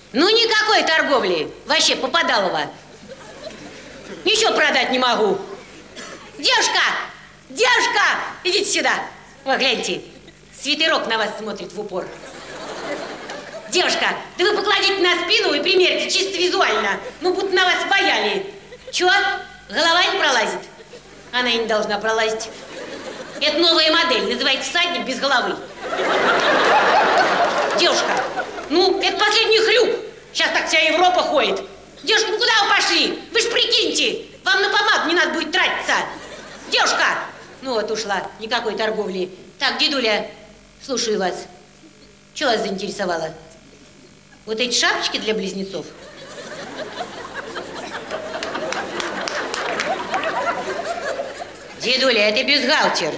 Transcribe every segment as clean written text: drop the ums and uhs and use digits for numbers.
Ну, никакой торговли. Вообще, попадалово. Ничего продать не могу. Девушка! Девушка! Идите сюда. Вы гляньте. Свитерок на вас смотрит в упор. Девушка, да вы покладите на спину и примерьте чисто визуально. Ну, будто на вас бояли. Чё? Голова не пролазит? Она и не должна пролазить. Это новая модель, называется всадник без головы. Девушка, ну, это последний хлюп. Сейчас так вся Европа ходит. Девушка, ну куда вы пошли? Вы ж прикиньте, вам на помаду не надо будет тратиться. Девушка! Ну вот ушла, никакой торговли. Так, дедуля, слушаю вас. Что вас заинтересовало? Вот эти шапочки для близнецов? Дедуля, это бюстгальтер.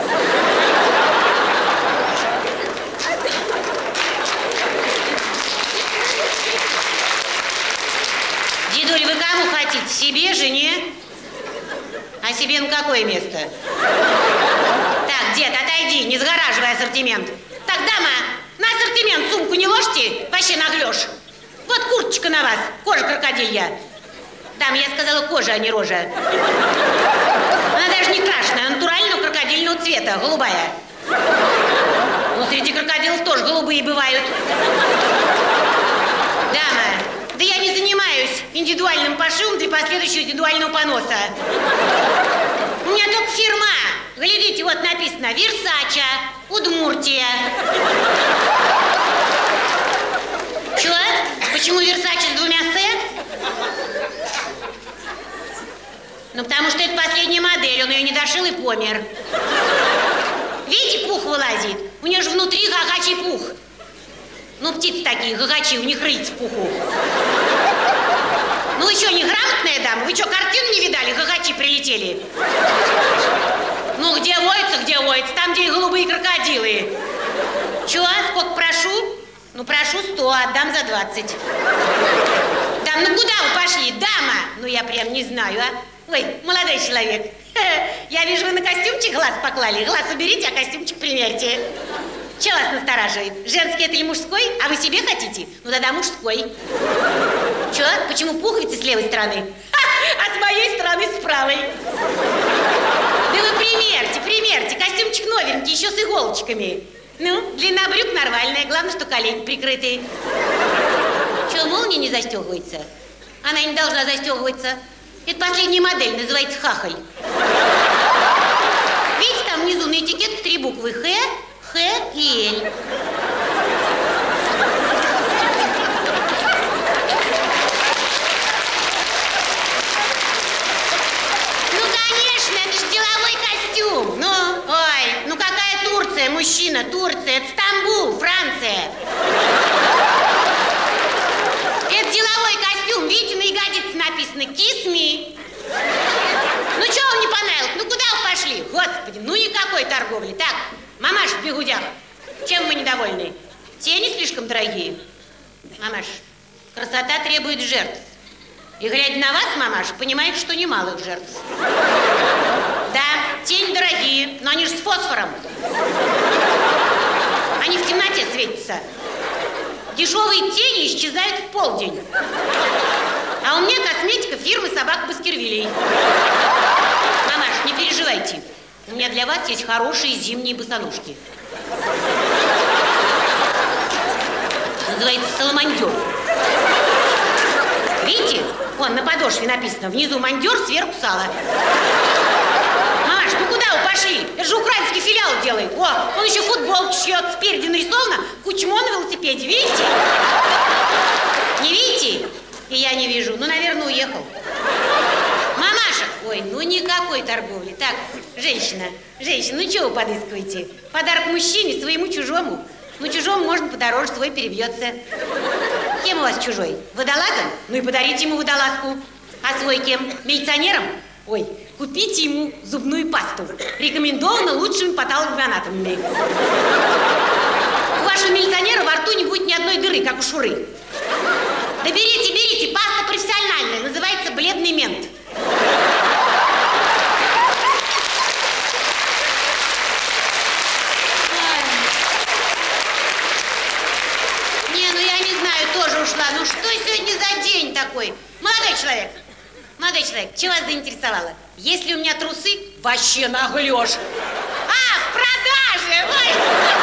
Дедуль, вы кому хотите? Себе, жене? А себе на какое место? Так, дед, отойди, не сгораживай ассортимент. Так, дама, на ассортимент сумку не ложьте, вообще наглешь. Вот курточка на вас, кожа крокодилья. Там, я сказала, кожа, а не рожа. Она даже не крашеная, натурального крокодильного цвета, голубая. Ну, среди крокодилов тоже голубые бывают. Дама, да я не занимаюсь индивидуальным пошивом для последующего индивидуального поноса. У меня только фирма. Глядите, вот написано Версача, Удмуртия. Чё? Почему Версача с двумя «с»? Ну, потому что это последняя модель, он ее не дошил и помер. Видите, пух вылазит? У нее же внутри гагачий пух. Ну, птицы такие, гагачи, у них рыть в пуху. Ну, вы что, неграмотная дама? Вы что, картину не видали? Гагачи прилетели. Ну, где воется, там, где и голубые крокодилы. Чё, сколько прошу? Ну, прошу 100, отдам за 20. Дам, ну куда вы пошли, дама? Ну, я прям не знаю, а. Ой, молодой человек, я вижу, вы на костюмчик глаз поклали. Глаз уберите, а костюмчик примерьте. Че вас настораживает? Женский это или мужской? А вы себе хотите? Ну тогда мужской. Че? Почему пуговицы с левой стороны? А с моей стороны с правой. Да вы примерьте. Костюмчик новенький, еще с иголочками. Ну, длина брюк нормальная, главное, что колени прикрытые. Че, молния не застегивается? Она не должна застегиваться. Это последняя модель, называется хахаль. Видите, там внизу на этикетке 3 буквы Х, Х и Л. Ну, конечно, это же деловой костюм. Ну какая Турция, мужчина, Турция, это Стамбул, Франция. Это деловой костюм, видите, на ягодице написано «Kiss me». Ну, что вам не понравилось? Ну, куда вы пошли? Господи, ну никакой торговли. Так, мамаш в бегудях, чем вы недовольны? Тени слишком дорогие? Мамаш, красота требует жертв. И глядя на вас, мамаш, понимаете, что немалых жертв. Да, тени дорогие, но они же с фосфором. Они в темноте светятся. Дешевые тени исчезают в полдень. А у меня косметика фирмы собак Баскервилей. Мамаш, не переживайте. У меня для вас есть хорошие зимние босоножки. Называется саламандер. Видите? Вон на подошве написано. Внизу мандер, сверху сало. Маш, ну куда вы пошли? Это же украинский филиал делает. О, он еще футболку шьет. Спереди нарисовано Кучмо на велосипеде. Видите? Не видите? И я не вижу. Ну, наверное, уехал. Мамаша! Ой, ну никакой торговли. Так, женщина, ну чего вы подыскиваете? Подарок мужчине, своему чужому. Ну, чужому можно подороже, свой перебьется. Кем у вас чужой? Водолазом? Ну и подарите ему водолазку. А свой кем? Милиционером? Ой, купите ему зубную пасту. Рекомендовано лучшими патологоанатомами. У вашего милиционера во рту не будет ни одной дыры, как у Шуры. Да берите, паста профессиональная, называется бледный мент. Не, ну я не знаю, тоже уж пришла. Ну что сегодня за день такой? Молодой человек, что вас заинтересовало? Если у меня трусы, вообще наглешь. А, в продаже! Ой.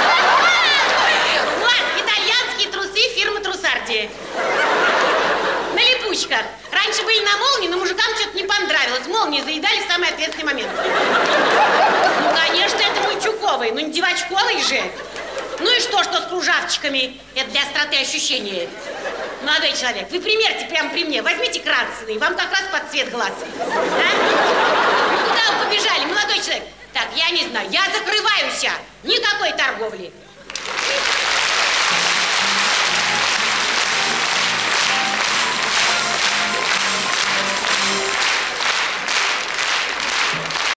Вот, итальянские трусы фирмы Трусарди. На липучках. Раньше были на молнии, но мужикам что-то не понравилось. Молнии заедали в самый ответственный момент. Ну, конечно, это мальчуковые, но не девочковые же. Ну и что с кружавчиками? Это для остроты ощущения. Молодой человек, вы примерьте прямо при мне. Возьмите красный, вам как раз под цвет глаз. Да? Куда вы побежали, молодой человек? Так, я не знаю, я закрываюсь. Никакой торговли.